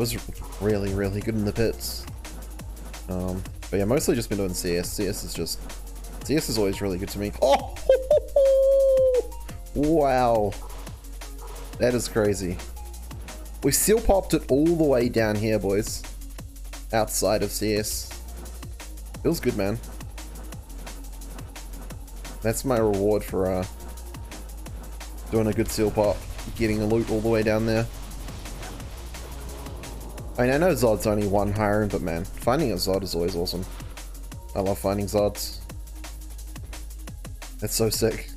was really, really good in the pits. But yeah, mostly just been doing CS. CS is always really good to me. Oh! Wow. That is crazy. We still popped it all the way down here, boys. Outside of CS. Feels good, man. That's my reward for doing a good seal pop. Getting a loot all the way down there. I mean, I know Zod's only one hiring, but man, finding a Zod is always awesome. I love finding Zods. That's so sick.